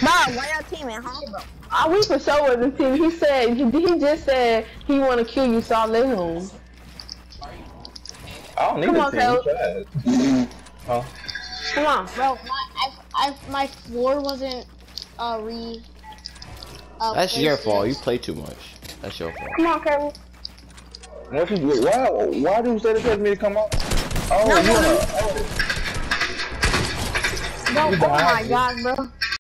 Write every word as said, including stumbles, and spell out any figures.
Bro, why y'all teaming, huh, bro? I we for sure was a team. He said he, he just said he want to kill you, so I let him. I don't need Come a on, team. Huh? Come on, bro. My I, I my floor wasn't uh re. Uh, That's your fault. You play too much. That's your fault. come on, Kevin. What you do? Why? Why do you say to me to come out? Oh, No, yeah. no, Oh. no, oh my god, bro.